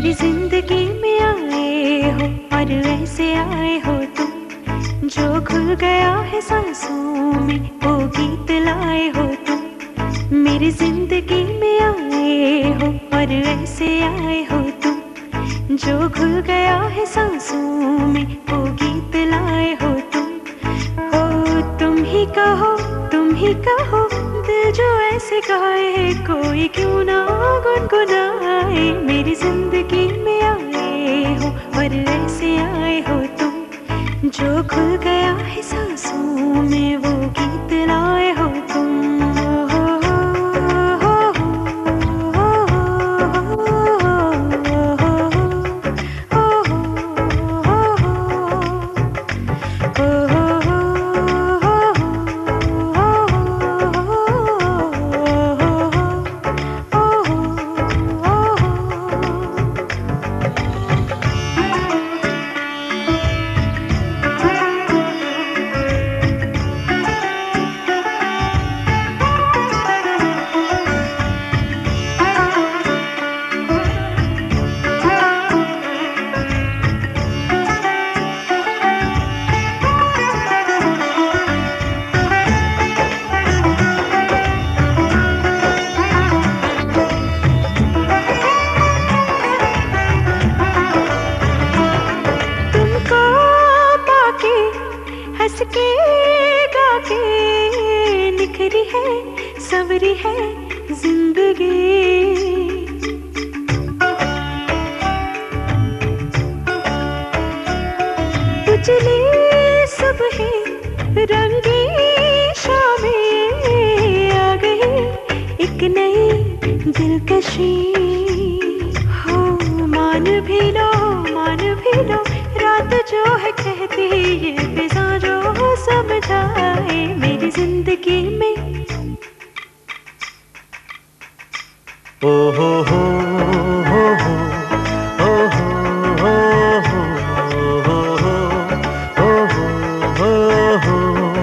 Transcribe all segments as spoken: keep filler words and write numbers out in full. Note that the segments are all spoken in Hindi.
मेरी जिंदगी में आए हो और ऐसे आए हो तुम, जो खुल गया है सांसों में वो गीत लाए हो तुम। मेरी जिंदगी में आए हो और ऐसे आए हो तुम, जो खुल गया है सांसों में वो गीत लाए हो तुम। ओ तुम ही कहो, तुम ही कहो, दिल जो ऐसे गाए कोई क्यों ना गुनगुनाए। मेरी जिंदगी में आए हो और ऐसे आए हो तुम, जो खुल गया है सांसों में वो गीत लाए हो तुम। हंस के गा के निखरी है संवरी है जिंदगी। उजली सुबह रंगी शामें आ गई, एक नई दिलकशी। हो मान भी लो, मान भी लो, रात जो है कहती ये फिजा जो समझाए। मेरी जिंदगी में ओ हो हो हो हो ओ हो हो हो हो हो हो।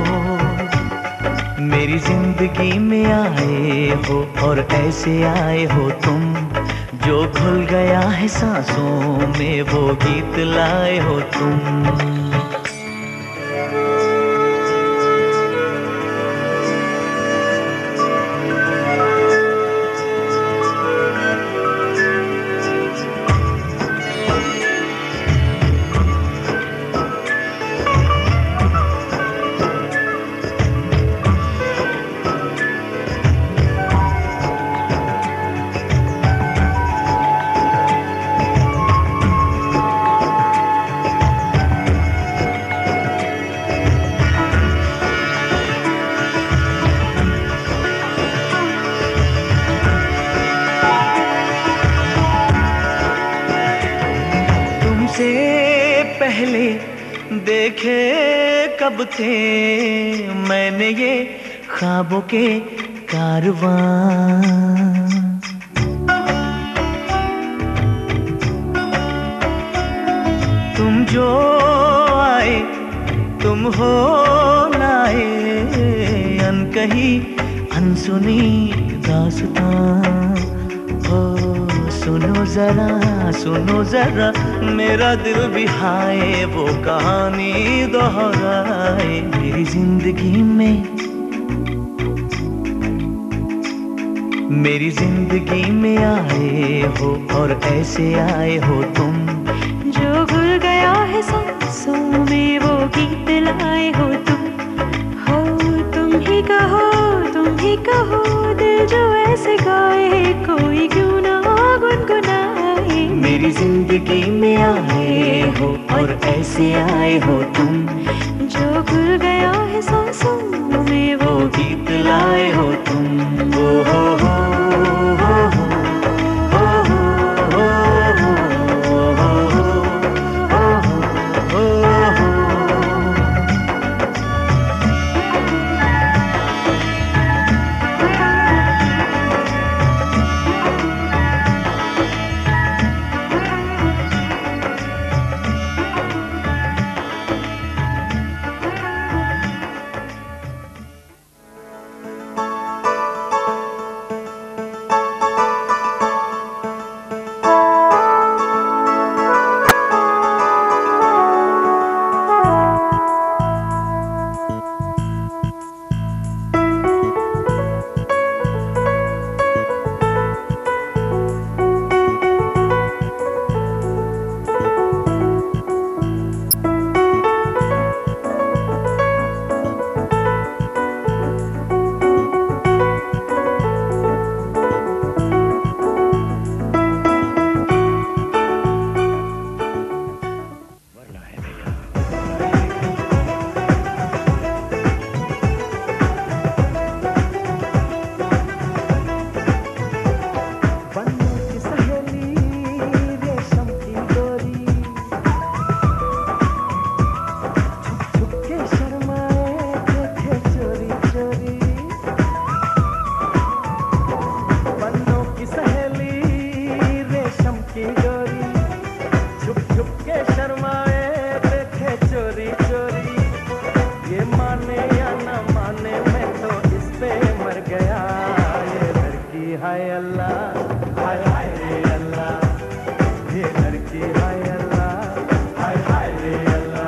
मेरी जिंदगी में आए हो और ऐसे आए हो तुम, जो खुल गया है सांसों में वो गीत लाए हो तुम। से पहले देखे कब थे मैंने ये ख्वाबों के कारवां। तुम जो आए तुम हो नाए, अनकही अनसुनी दास्तां। सुनो जरा सुनो जरा मेरा दिल भी हाय वो कहानी दोहराए। मेरी जिंदगी में मेरी जिंदगी में आए हो और ऐसे आए हो तुम, जो घुल गया है सांसों में वो गीत लाए हो तुम। हो तुम ही कहो, तुम ही कहो, दिल जो ऐसे गाए कोई क्यों ना गुनगुनाए। मेरी जिंदगी में आए हो और ऐसे आए हो तुम, जो खुल गया है सांसों में वो गीत लाए हो तुम। ओ हो हो हाय अल्लाह हाय हाय रे अल्लाह ये लड़की हाय अल्लाह हाय हाय रे अल्लाह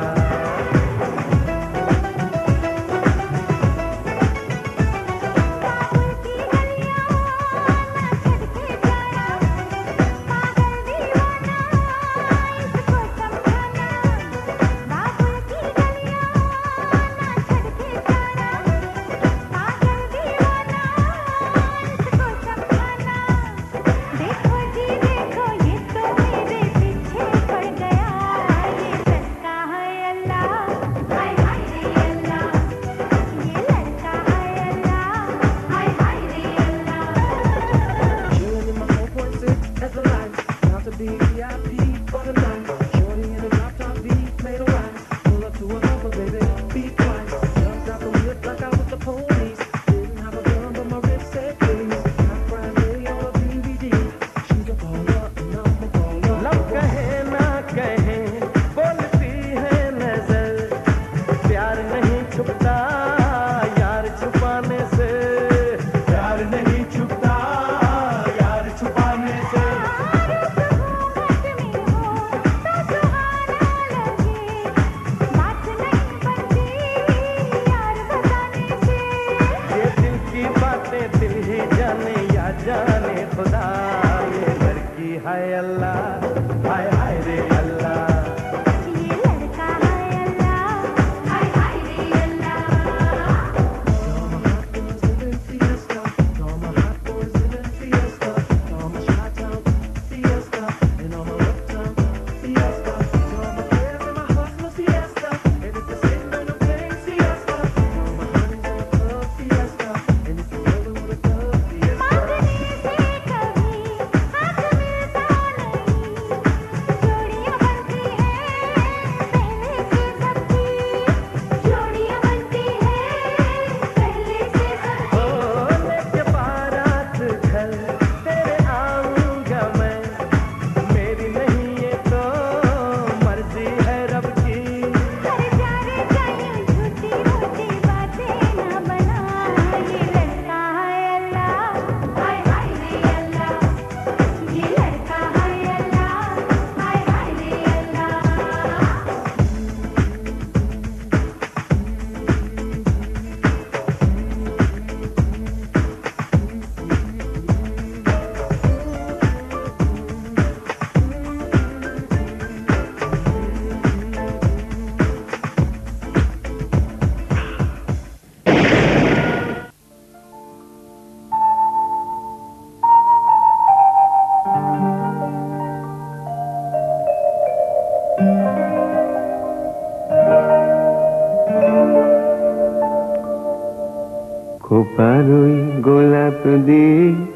খোপারই গোলাপ দি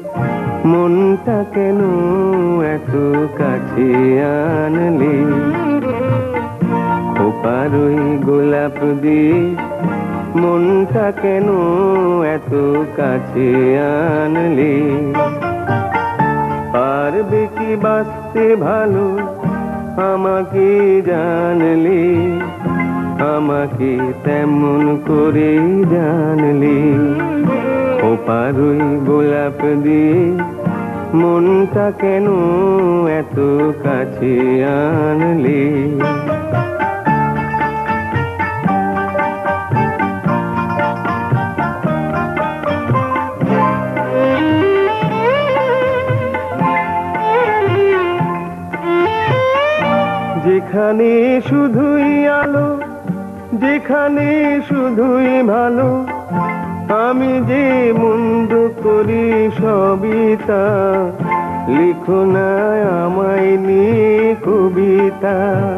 মনটা কেন এত কাছে আনলি খোপারই গোলাপ দি মনটা কেন এত কাছে আনলি পারবে কি বাঁচতে ভালো আমাকে জানলি আমাকে তেমন করে জানলি খোপারই গোলাপ দিয়ে মনটা কেন এত কাছে আনলি যেখানে শুধুই আলো যেখানে শুধুই ভালো আমি যে মন্দ করি সবই তা লিখো না আমায় নিয়ে কবিতা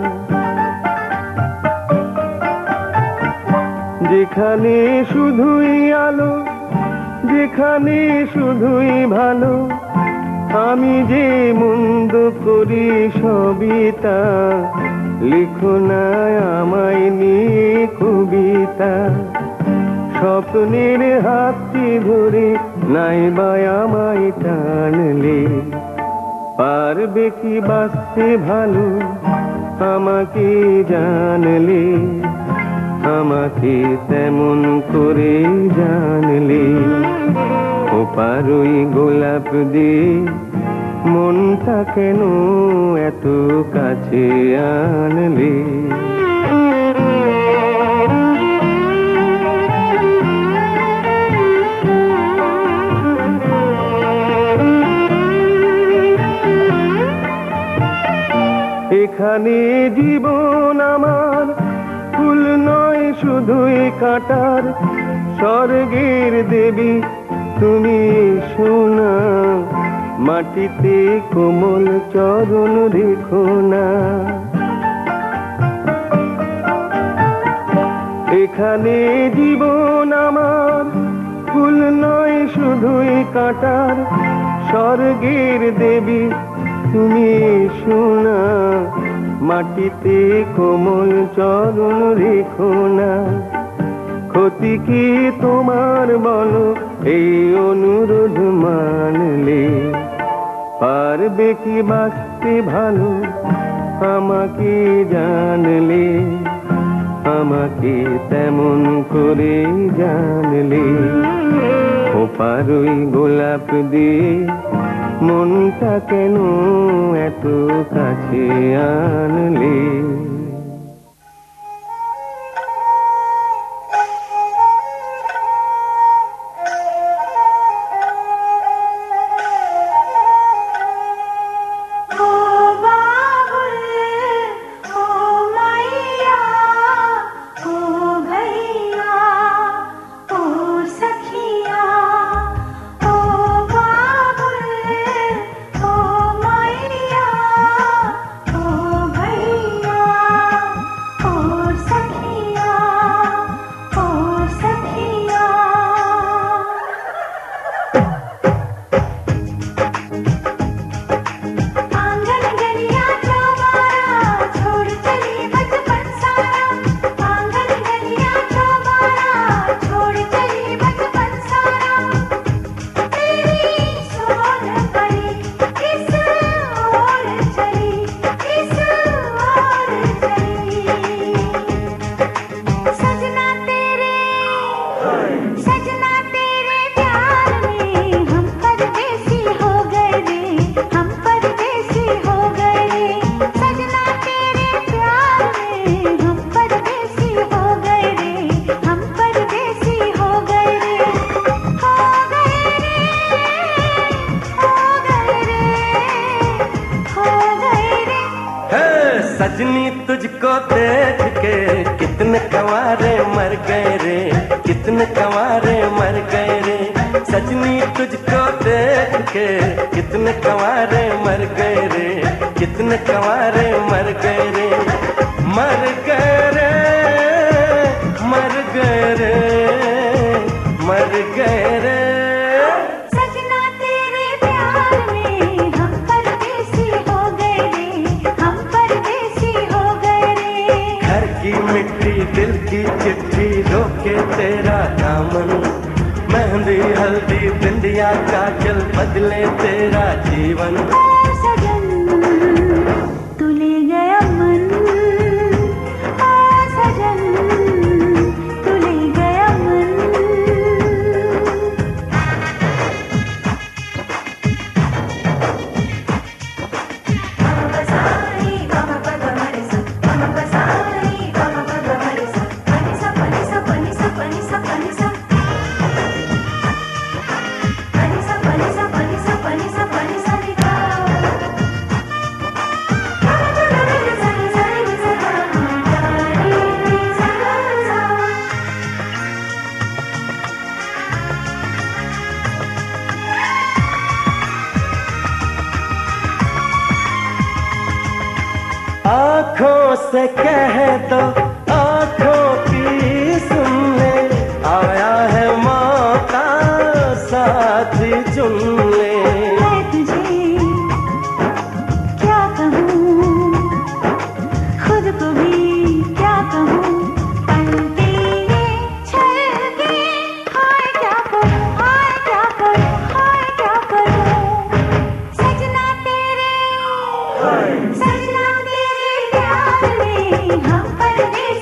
যেখানে শুধুই আলো যেখানে শুধুই ভালো আমি যে মন্দ করি সবই তা লিখো না আমায় নিয়ে কবিতা স্বপ্নের হাতটি ধরে নাইবা আমায় টানলে পারবে কি বাঁচতে ভালো আমাকে জানলে আমাকে তেমন করে জানলে, ও পারুই গোলাপ দিয়ে মনটা কেন এত কাছে আনলে? এখানে জীবন আমার ফুল নয় শুধুই কাটার, স্বর্গের দেবী তুমি সোনা, মাটিতে কোমল চরণ রেখো না। এখানে জীবন আমার ফুল নয় শুধুই কাটার, স্বর্গের দেবী তুমি সোনা, মাটিতে কোমল চরণ রেখো না। ক্ষতি কি তোমার বলো এই অনুরোধ মানলে? পারবে কি বাঁচতে ভালো আমাকে জানলে? আমাকে তেমন করে জানলে, ও পারুই গোলাপ দিয়ে মনটা কেন এত কাছে আনলে? सजनी तुझको देख के कितने कंवारे मर गए रे, कितने कंवारे मर गए रे। सजनी तुझको देख के कितने कंवारे मर गए रे, कितने कंवारे मर गए रे। मर गए रे, मर गए रे, मर गए रे। दिल की चिट्ठी रोके तेरा दामन, मेहंदी हल्दी बिंदिया काजल बदले तेरा जीवन। सजन तू ले गया मन, सजन तू ले गया मन। आँखों से कह दो आँखों की सुन ले, आया है मौका साथ चुन ले। मैं तुझे क्या कहूँ, खुद को भी क्या कहूँ। तेरे छलके हाय क्या करूँ, हाय क्या करूँ, हाय क्या करूँ। सजना तेरे सजना तेरे प्यार में हम परदेसी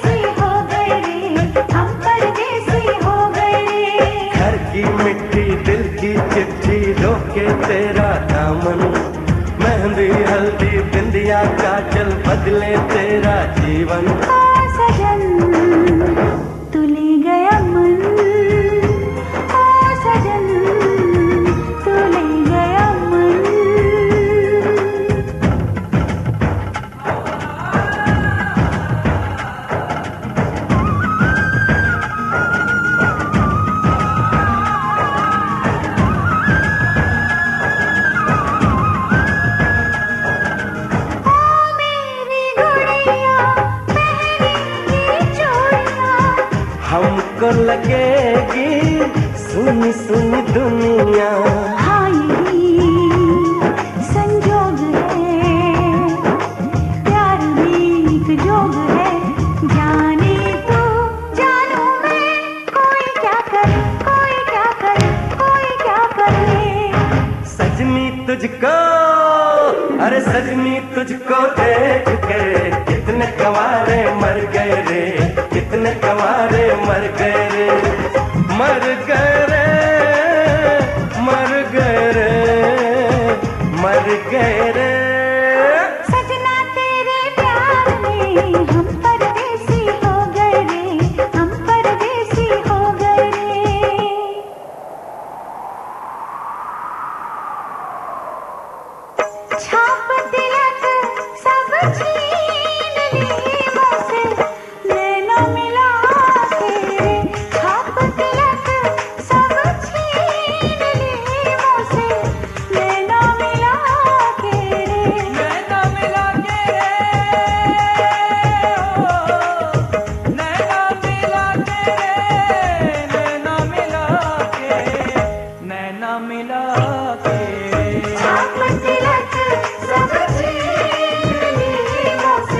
तेरा दामन, मेहंदी हल्दी बिंदिया काजल बदले तेरा जीवन। ओ सजन तू ले गया मन, ओ सजन तू ले गया मन। हमको लगेगी सुनी सुनी दुनिया, हाँ यही संजोग है, प्यार भी एक जोग है। जाने तू जानू मैं, कोई क्या करे कोई क्या करे कोई क्या करे। सजनी तुझको, अरे सजनी तुझको देख के कितने कवारे मर गए रे, कितने कवारे मर गए रे, मर गए रे, मर गए रे, मर गए रे। सजना तेरे प्यार में हम परदेसी हो गए रे, हम परदेसी हो गए रे। छाप तिलक सब छीन ली मुझसे, नैना मिला के। छाप तिलक सब छीन ली मुझसे, नैना मिला के। नैना मिला के रे, नैना मिला के रे, नैना मिला के, नैना मिला के। छाप तिलक सब छीन ली मुझसे,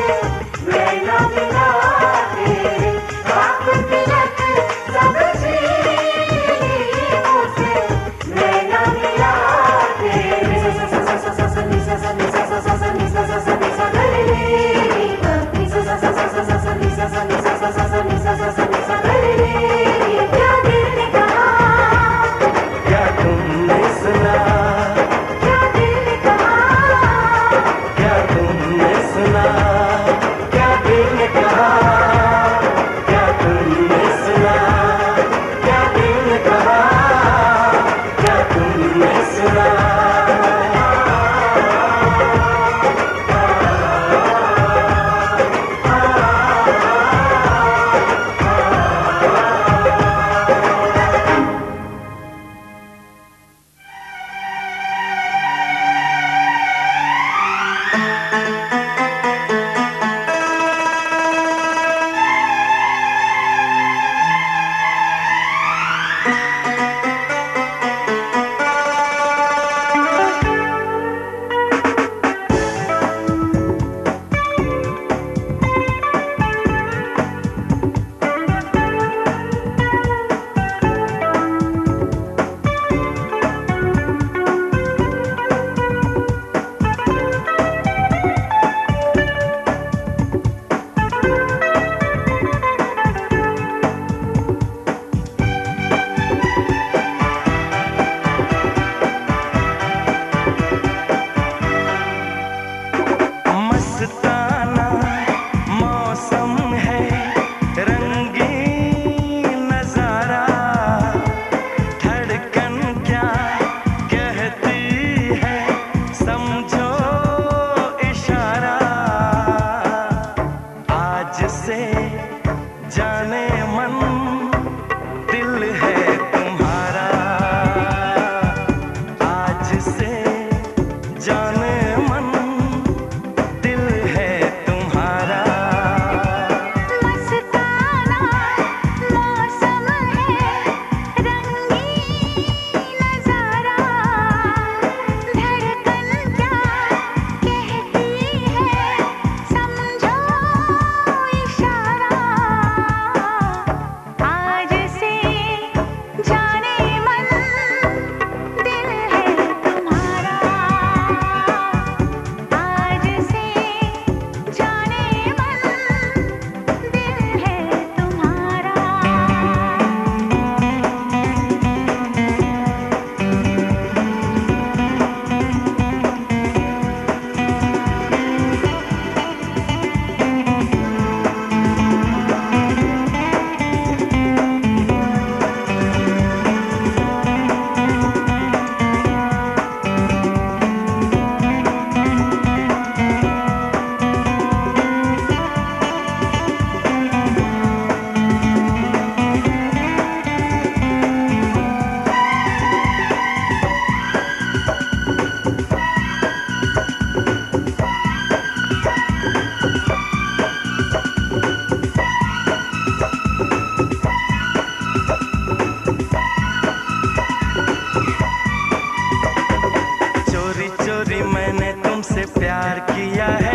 प्यार किया है।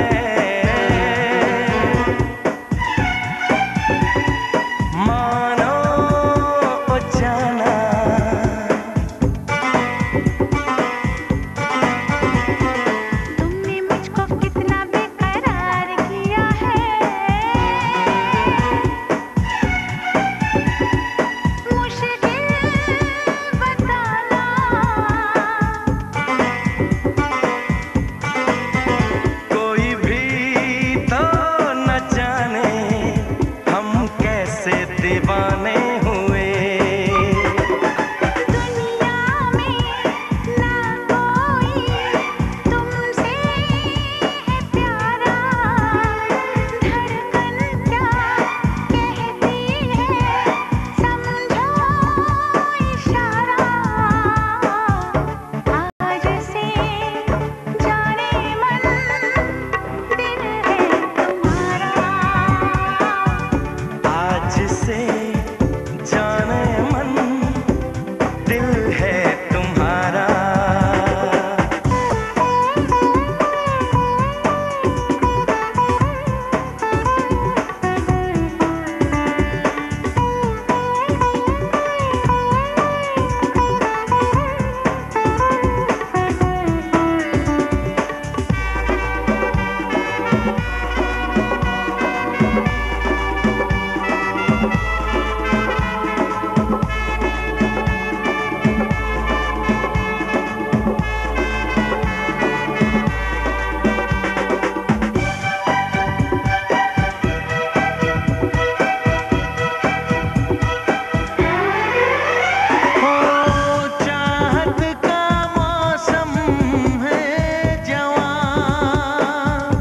मानो ओ जाना, तुमने मुझको कितना बेकरार किया है। मुश्किल बताना, कोई भी तो न जाने हम कैसे दीवाने हुए। दुनिया में ना कोई तुमसे है प्यारा। धड़कन क्या कहती है, समझो इशारा। आज से जाने मन दिल है तुम्हारा। आज से जाने मन दिल है तुम्हारा। ओ चाहत का मौसम है जवां,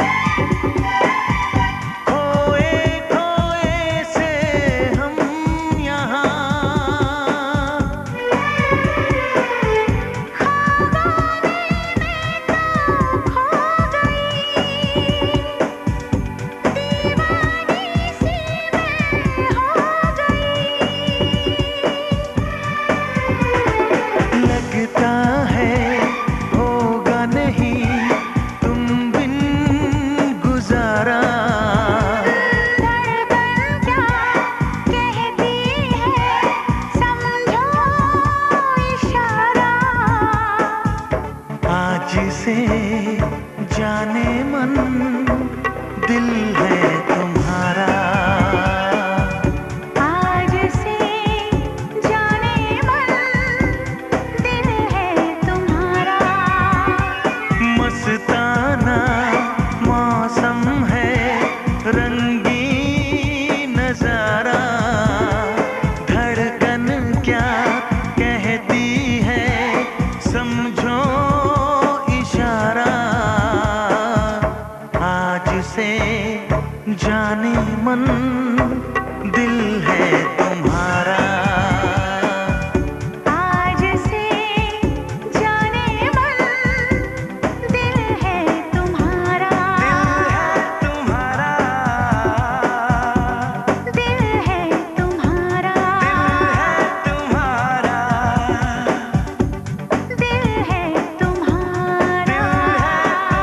खोए खोए से हम यहाँ। लगता है होगा नहीं तुम बिन गुजारा। धड़कन क्या कहती है, समझो इशारा। आज से जाने मन दिल है तुम्हारा। आज से जाने मन दिल है तुम्हारा। मस्ताना मौसम है, रंगीन नजारा। धड़कन क्या कहती है, समझो इशारा। आज से जाने मन दिल है तुम्हारा। आज से जाने मन दिल है तुम्हारा। तुम्हारा दिल है तुम्हारा। तुम्हारा दिल है तुम्हारा। तुम्हारा।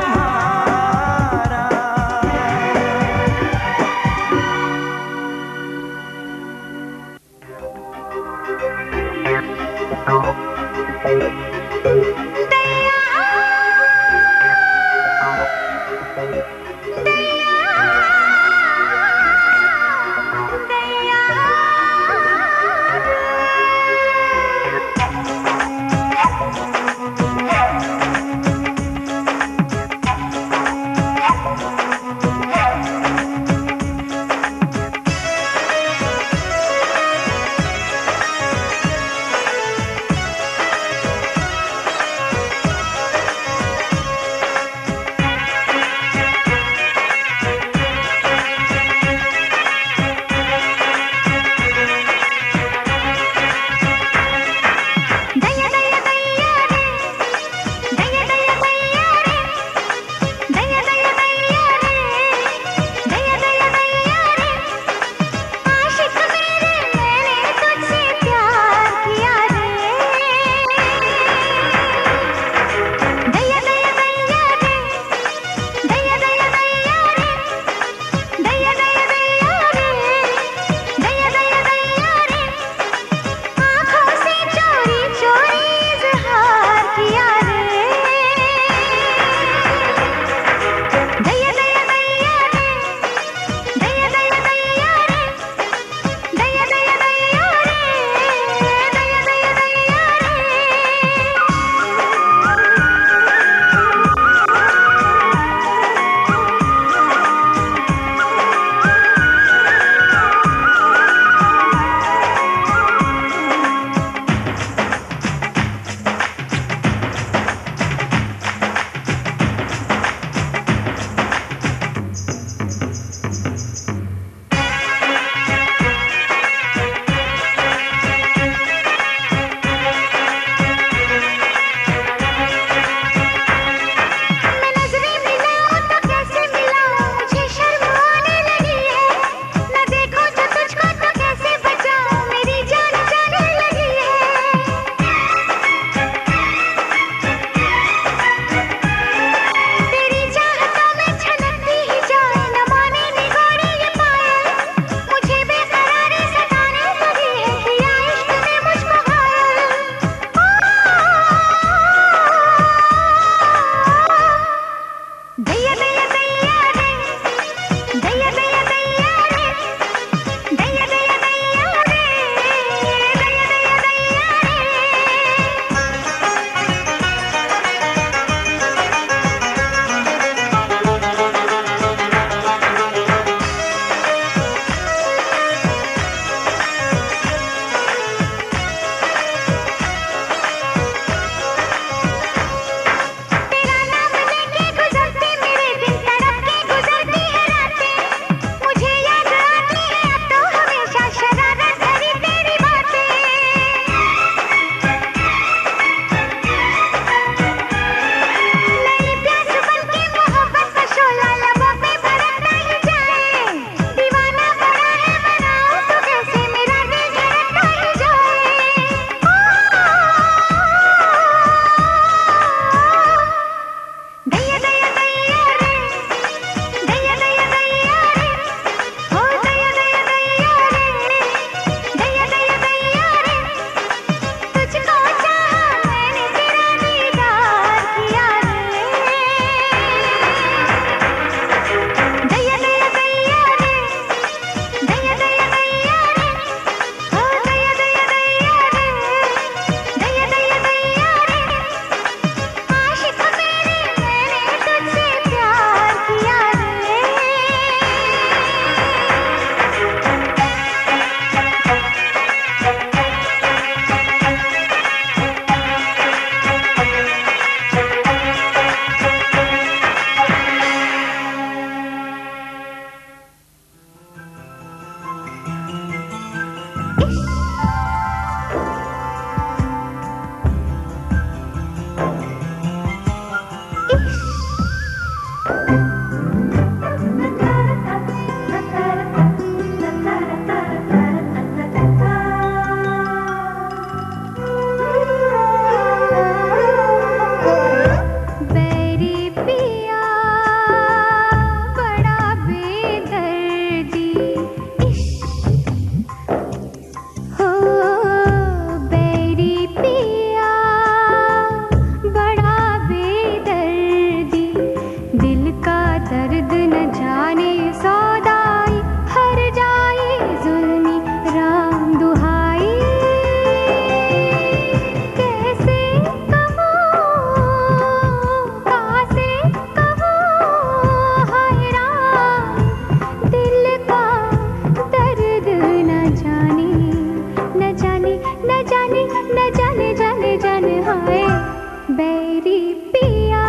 啊。 दिल है तुम्हारा। 啊。 दिल है तुम्हारा। 啊。 दिल है तुम्हारा। 啊。 दिल है तुम्हारा। 啊。 दिल है तुम्हारा। बैरी पिया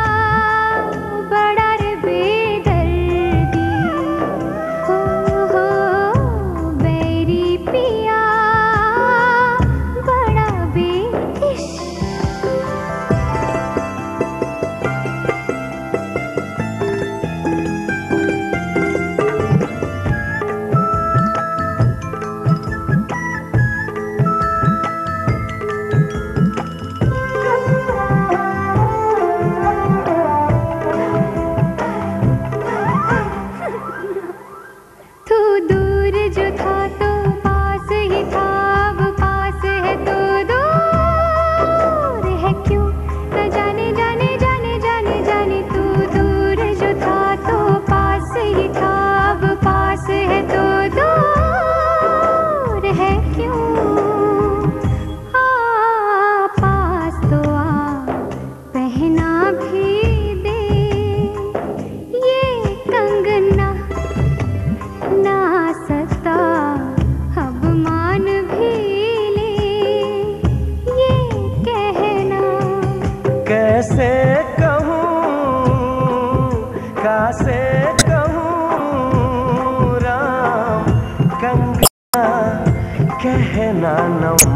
बड़ा रे बेदर्दी, हो हो बैरी पिया बड़ा बेइश्क। तू दूर जो था तो पास ही था, अब पास है तो दूर है क्यों, न जाने जाने जाने जाने जाने। तू दूर जो था तो पास ही था, अब पास है तो दूर है क्यों। आ पास तो आ पहना भी दे ये कंगना, ना सता अब मान भी ले ये कहना। कैसे कहूँ कासे कहूँ राम कंगना कहना न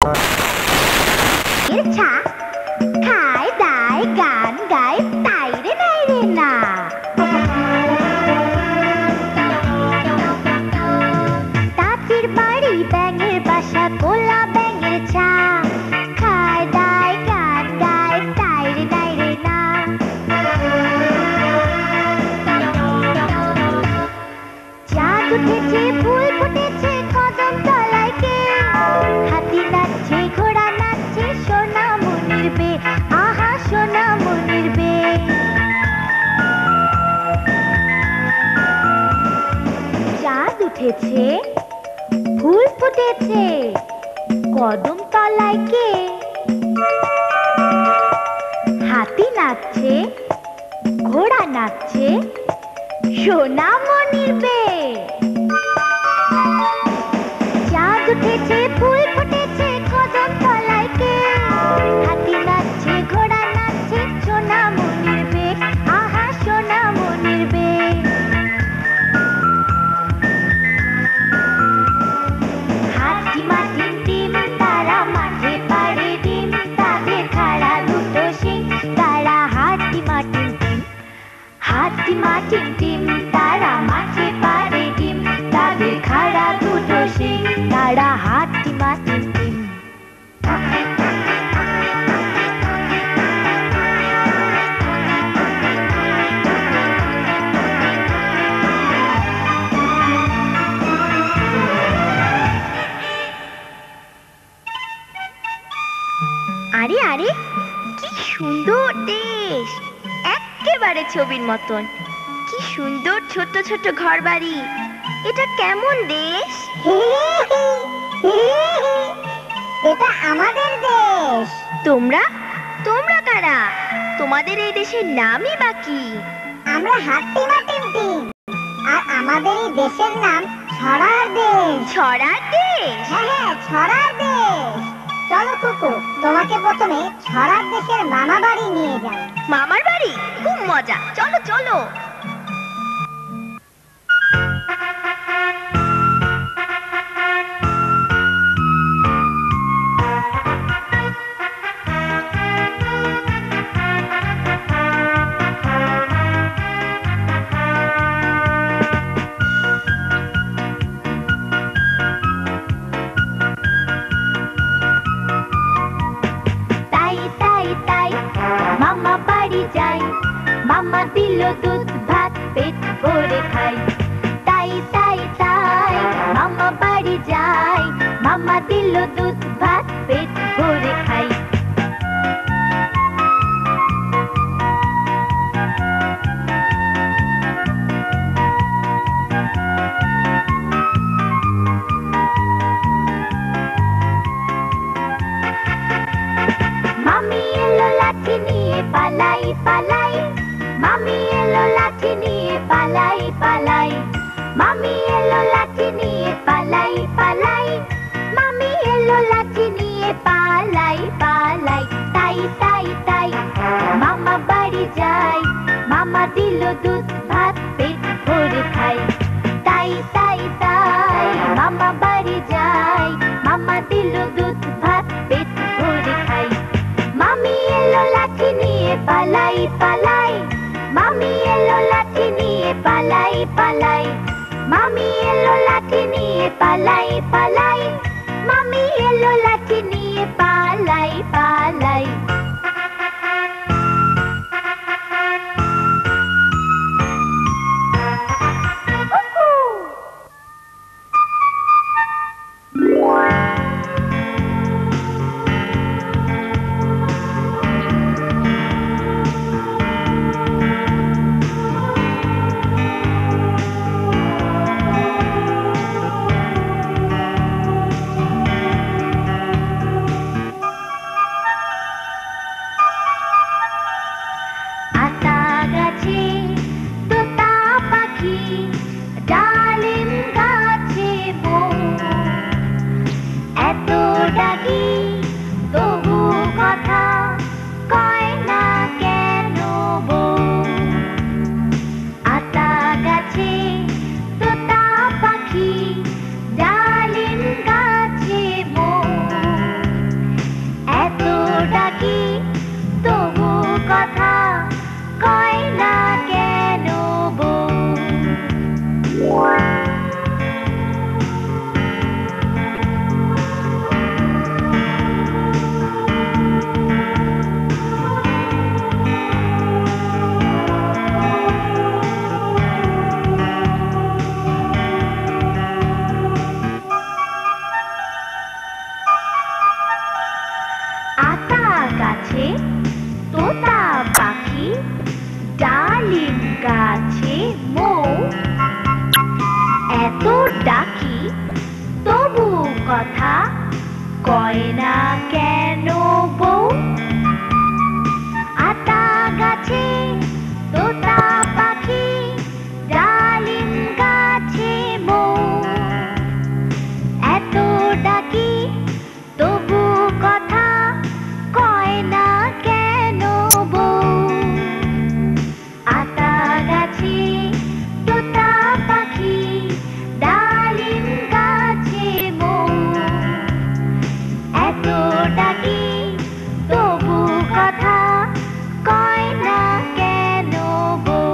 ছা খায় দায় গান গায় তাই রে নাই রে না। তাঁতির বাড়ি ব্যাঙের বাসা গোলা ব্যাঙের ছা খায় দায় গান গায় তাই রে নাই রে না। চাঁদ উঠেছে ফুল ফুটেছে কদম তলায় কে হাতি নাচছে ঘোড়া নাচছে সোনা মনির বে আহা সোনা মনির বে। চাঁদ উঠেছে ফুল ফুটেছে কদম তলায় কে হাতি নাচছে ঘোড়া নাচছে সোনা মনির বে। চাঁদ উঠেছে ফুল ফুটেছে কদম তলায় কে হাতি নাচছে ঘোড়া নাচছে সোনা মনির বে আহা সোনা মনির বে। হাতি মাটির ডিম তারা মাঠে পাড়ে ডিম তাদের খাড়া দুটো শিং তারা হাতি মাটির ডিম হাতি মাটির ডিম তারা মাঠে পাড়ে ডিম তাদের খাড়া দুটো শিং তারা হাতি মাটির ডিম। আরে আরে কি সুন্দর দেশ একেবারে ছবির মতন। কি সুন্দর ছোট ছোট ঘর বাড়ি। এটা কেমন দেশ? এটা আমাদের দেশ। তোমরা তোমরা কারা? তোমাদের এই দেশের নামই বা কি? আমরা হাতি মাটির ডিম আর আমাদের এই দেশের নাম ছড়ার দেশ। ছড়ার দেশ? হ্যাঁ হ্যাঁ ছড়ার দেশ। চলো কুকু তোমাকে প্রথমে ছড়ার দেশের মামা বাড়ি নিয়ে যাই। মামার বাড়ি? খুব মজা, চলো চলো। মামা বাড়ি যাই মামা দিল দুধ ভাত পেট ভরে খাই। তাই তাই তাই মামা বাড়ি যাই মামা দিল দুধ ভাত পেট ভরে খাই। মামি এলো লাঠি নিয়ে পালাই পালাই মামি এলো লাঠি নিয়ে পালাই পালাই মামি এলো লাঠি নিয়ে পালাই পালাই মামি এলো লাঠি নিয়ে পালাই পালাই। তাই তাই তাই মামা বাড়ি যাই মামা দিল দুধ ভাত পেট ভরে খাই। তাই তাই তাই মামা বাড়ি যাই মামা দিল দুধ ভাত পেট ভরে খাই। মামি এলো লাঠি নিয়ে পালাই পালাই মামি এলো লাঠি নিয়ে পালাই পালাই মামি এলো লাঠি নিয়ে পালাই পালাই মামি এলো লাঠি নিয়ে পালাই পালাই। কথা কয় না কেন বউ আতা গাছে তোতা পাখি ডালিম গাছে বউ এত ডাকি তবু কথা কয় না কেন বউ আতা গাছে তোতা পাখি ডালিম গাছে বউ এত ডাকি তবু কথা কয় না কেন বউ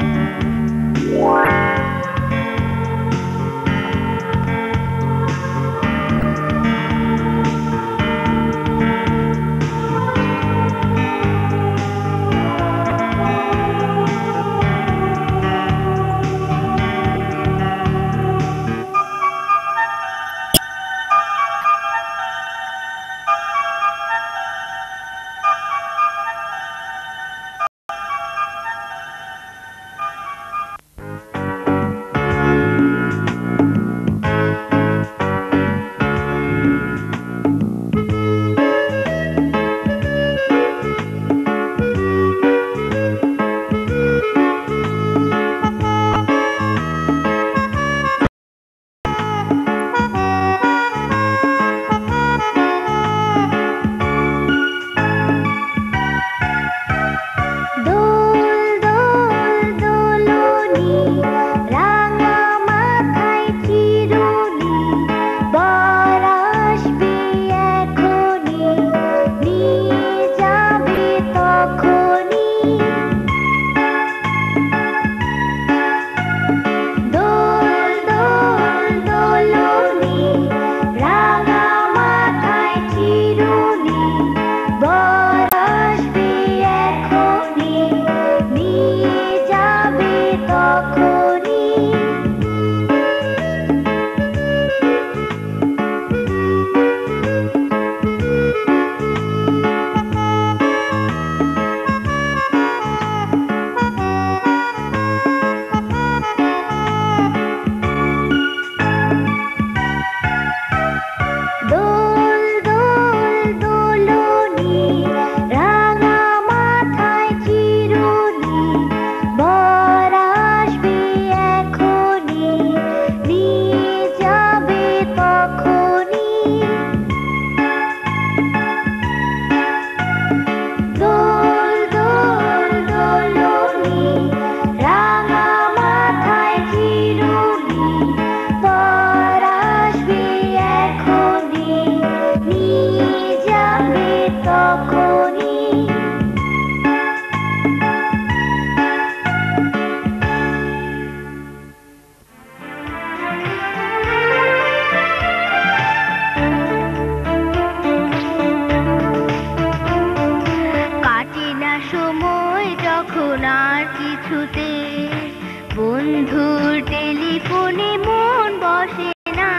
বন্ধুর টেলিফোনে মন বসে না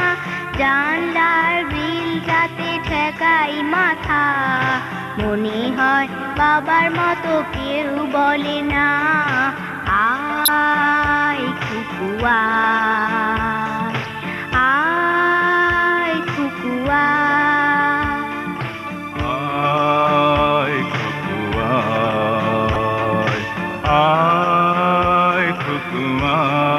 জানলার গ্রিলটাতে ঠেকাই মাথা মনে হয় বাবার মতো কেউ বলে না আয় কুকুয়া আয় কুকুয়া আয় কুকুয়া আয় কুকুয়া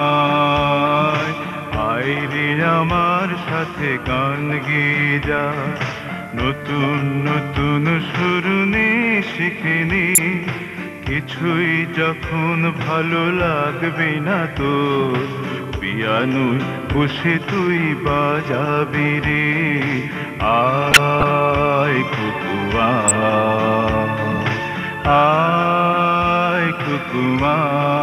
আয় রে আমার সাথে গান গেয়ে যা নতুন নতুন সুরনে শিখিনি কিছুই যখন ভালো লাগবে না তো পিয়ানোয় বসে তুই বাজাবি রে আয় কুকুয়া আয় কুকুয়া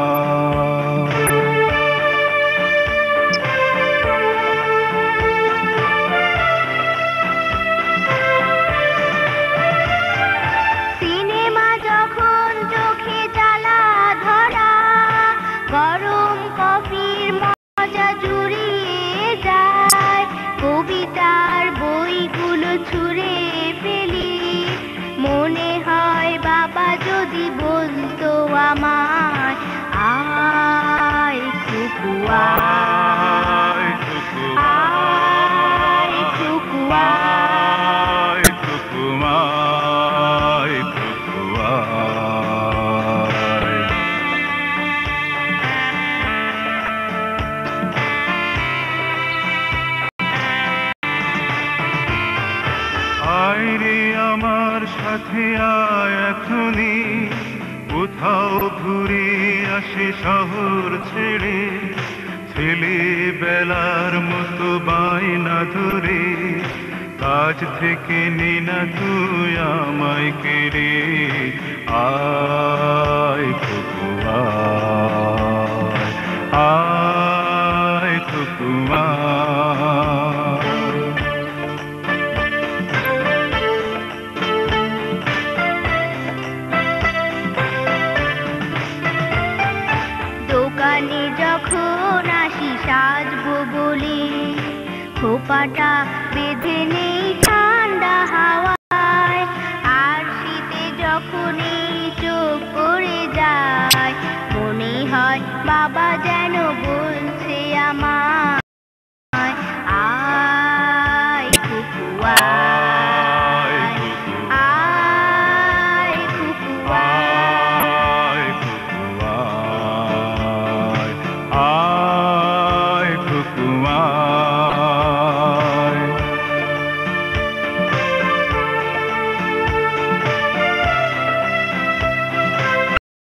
গরম কফির মজা জুড়িয়ে যায় কবিতার বইগুলো ছুঁড়ে ফেলি মনে হয় বাবা যদি বলতো আমায় আয় কুকুয়া আয় সাথে আয় এখনি কোথাও ঘুরে আসি শহর ছেড়ে ছেলে বেলার মতো বায়না ধরে কাজ থেকে নিনা তুই আমায় কেড়ে আয় কুকু আয় আয় কুকু আয় দোকানে যখন আসি সাজবো বলে খোপাটা বেঁধে নেই ঠান্ডা হাওয়ায় আর শীতে যখন এই চোখ পড়ে যায় মনে হয় বাবা যেন বলছে আমায় আয় কুকু আয়